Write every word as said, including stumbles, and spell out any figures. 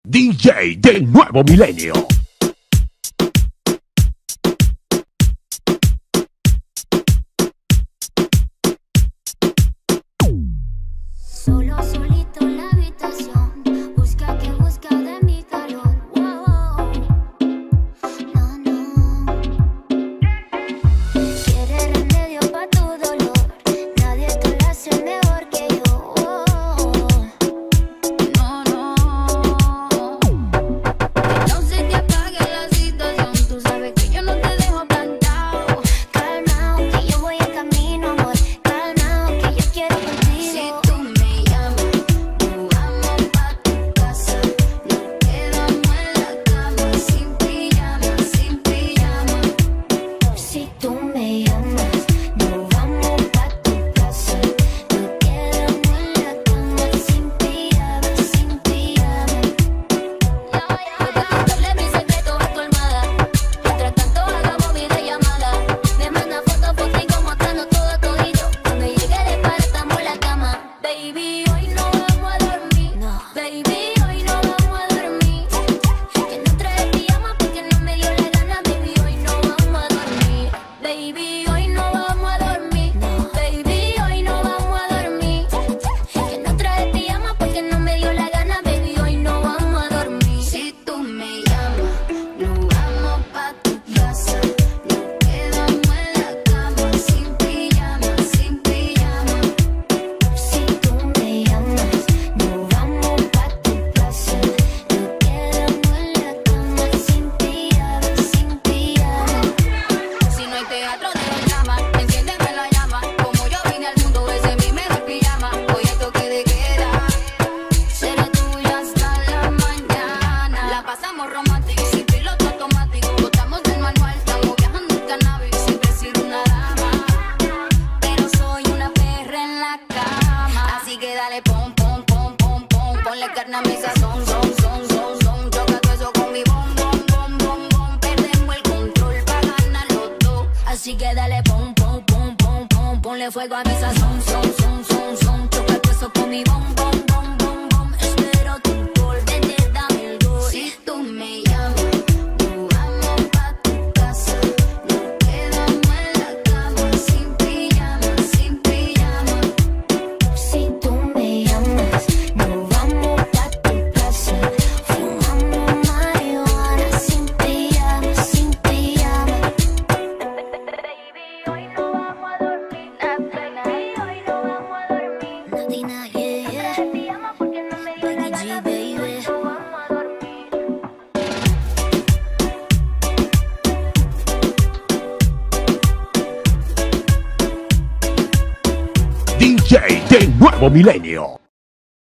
D J del nuevo milenio. Solo, solito en la habitación, busca que busca de mi calor. Wow. No, no. Quiere remedio pa' tu dolor, nadie te lo hace mejor que yo. No, no. No se te apague la situación, tú sabes que yo no te dejo plantado. Calmao, que yo voy en camino, amor. Calmao, que yo quiero contigo. Si tú me llamas, nos vamos pa' tu casa. Nos quedamos en la cama, sin pijama, sin pijama. Si tú me llamas, nos vamos pa' tu casa. Nos quedamos en la cama, sin pijama, sin pijama. Puedo contarle mis secretos a tu almohada. Mientras tanto hagamos videollamada. Me manda fotos, fotico mostrando todo todito. Cuando llegue de par estamos en la cama. Baby, hoy no vamos a dormir. Baby, hoy no vamos a dormir. Que no trae pijama porque no me dio la gana. Baby, hoy no vamos a dormir. Baby, hoy no vamos a dormir. Baby, hoy no vamos a dormir. Que no trae pijama porque no me dio la gana. Baby, hoy no vamos a dormir. Si tú me llamas, nos vamos pa' tu casa. Nos quedamos en la cama, sin pijama, sin pijama. Si tú me llamas, nos vamos pa' tu casa. Nos quedamos en la cama, sin pijama, sin pijama. Si no hay teatro de los dramas, enciéndeme la llama. Como yo vine al mundo, ese es mi mejor pijama. Hoy hay toque de queda, seré tuya hasta la mañana. La pasamos romántico, sin piloto automático. Botamos del manual, estamos viajando en cannabis. Siempre he sido una dama, pero soy una perra en la cama. Así que dale pom, pom, pom, pom, pom. Ponle carne a mi sazón, son, son, son, son. Choca todo eso con mi bom, bom, bom, bom, bom. Perdemos el control pa' ganar los dos. Así que dale pom, pom, pom, pom, pom. Ponle fuego a mi sazón, son, son, son, son. Choca todo eso con mi bom, bom, bom, bom, bom. Espero tu gol, vete, dame el gol. Si tú me llamas, nos vamos pa' tu casa. Nos quedamos en la cama, sin pijama, sin pijama. Si tú me llamas, nos vamos pa' tu casa. Fumamos marihuana, sin pijama, sin pijama. Baby, hoy no vamos a dormir. Baby, hoy no vamos a dormir. Nadina, yeah, yeah. Te pijama porque no me dio la gana, baby. No vamos a dormir. D J del nuevo milenio.